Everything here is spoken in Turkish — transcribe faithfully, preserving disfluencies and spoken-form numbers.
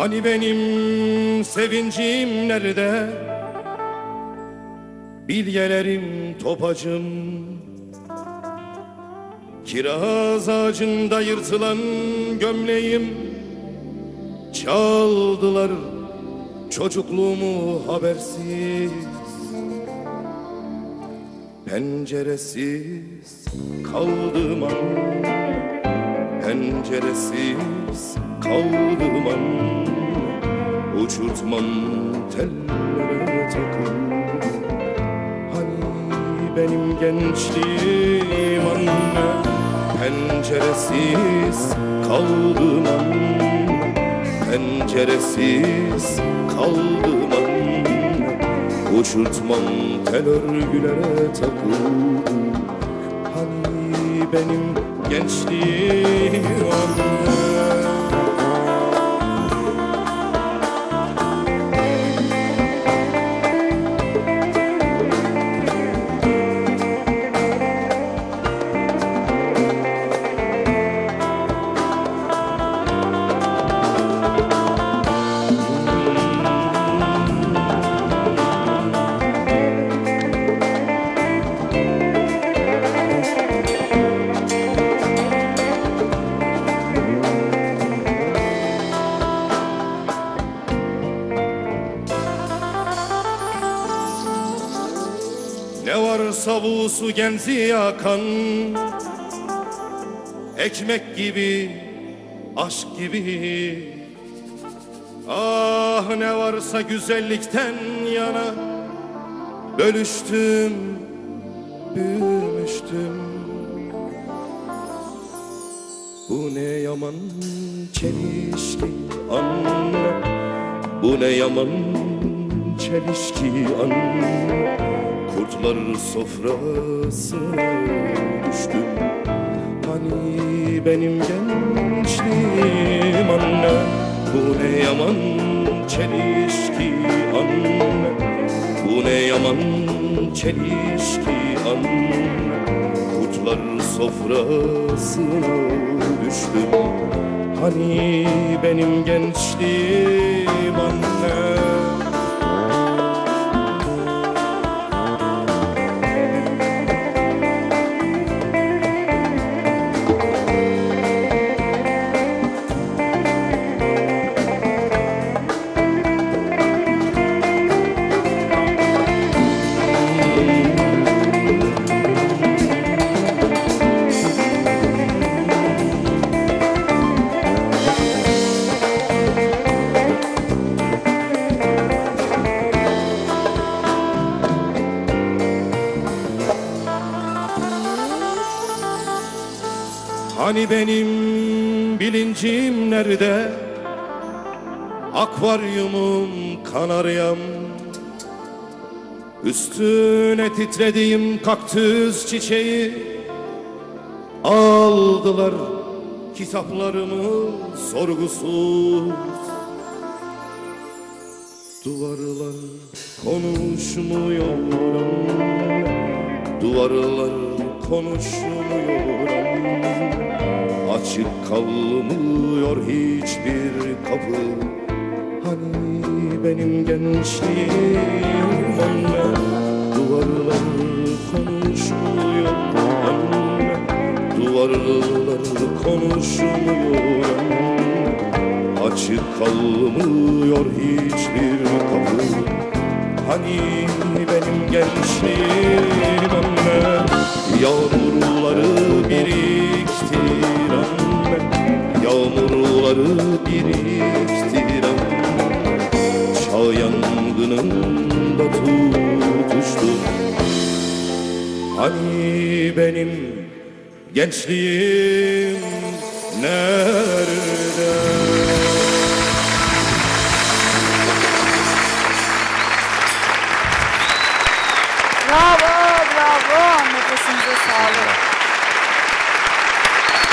Hani benim sevincim nerede? Bilyelerim, topacım, kiraz ağacında yırtılan gömleğim. Çaldılar çocukluğumu habersiz, penceresiz kaldım an, penceresiz kaldım an. Uçurtmam tellere takıldı, hani benim gençliğim anne. Penceresiz kaldım an, penceresiz kaldım an. Uçurtmam tel örgülere takıldı, hani benim gençliğim anne. Ne varsa bu su genzi yakan, ekmek gibi, aşk gibi. Ah ne varsa güzellikten yana, bölüştüm, büyümüştüm. Bu ne yaman çelişki anne, bu ne yaman çelişki anne. Kurtlar sofrasına düştüm, hani benim gençliğim anne. Bu ne yaman çelişki anne, bu ne yaman çelişki anne. Kurtlar sofrasına düştüm, hani benim gençliğim anne. Hani benim bilincim nerede? Akvaryumum, kanaryam, üstüne titrediğim kaktüs çiçeği. Aldılar kitaplarımı sorgusuz. Duvarlar konuşmuyor, duvarlar konuşmuyor. Açık kalmıyor hiçbir kapı, hani benim gençliğim anne. Duvarlar konuşmuyor anne, duvarlar konuşmuyor anne. Açık kalmıyor hiçbir kapı, hani benim gençliğim anne. Yağmurları biriktir anne, yağmurları biriktir anne. Çağ yangınında tutuştum, hani benim gençliğim nerede? Bravo, bravo. Nefesinize sağlık.